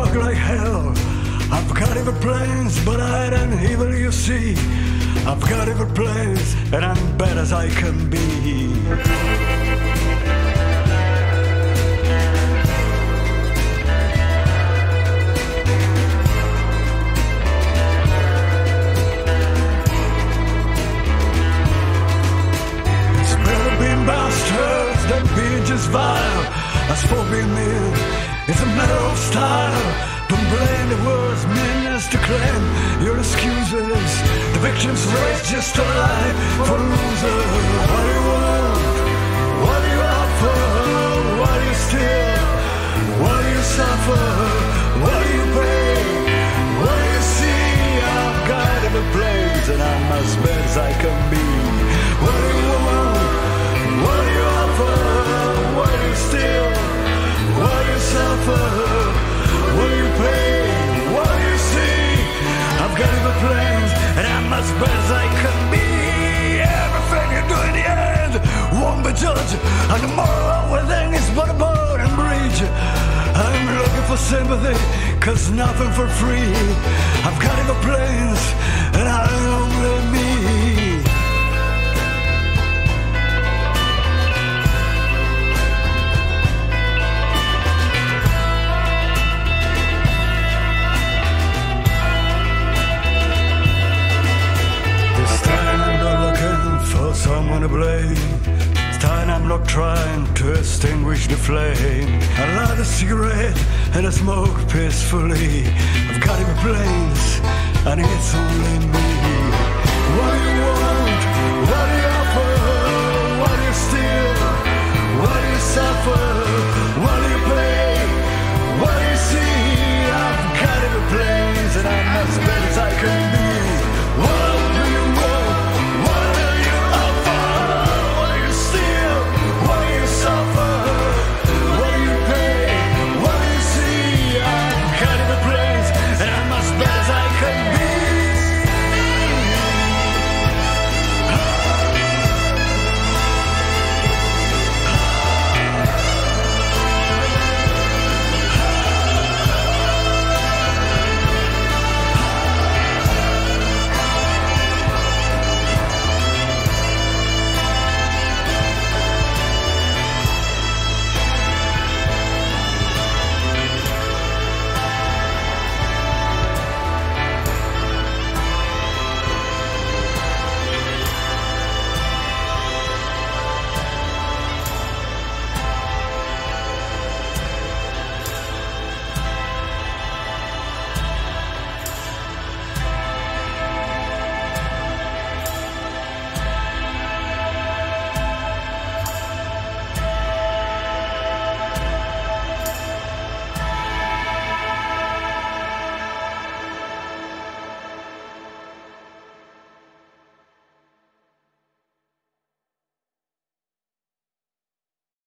work like hell. I've got evil plans, but I ain't evil, you see. I've got evil plans, and I'm bad as I can be. It's better being bastards than being just vile. As for being mean, it's a matter of style. Don't blame the words meanness to claim your excuses. The victim's race just a lie for losers. What do you want? What do you offer? What do you steal? What do you suffer? What do you pay? What do you see? I've got evil plans and I'm as bad as I can be. What do you want? What do you offer? What do you steal? What do you suffer? What do you pay? What do you see? I've got evil plans, and I'm as bad as I can be. Everything you do in the end won't be judged, and the moral of everything is but a boat and bridge. I'm looking for sympathy, cause nothing for free. I've got evil plans, and I'm only me. Someone to blame. This time I'm not trying to extinguish the flame. I light a cigarette and I smoke peacefully. I've got evil plans and it's only me. What do you want?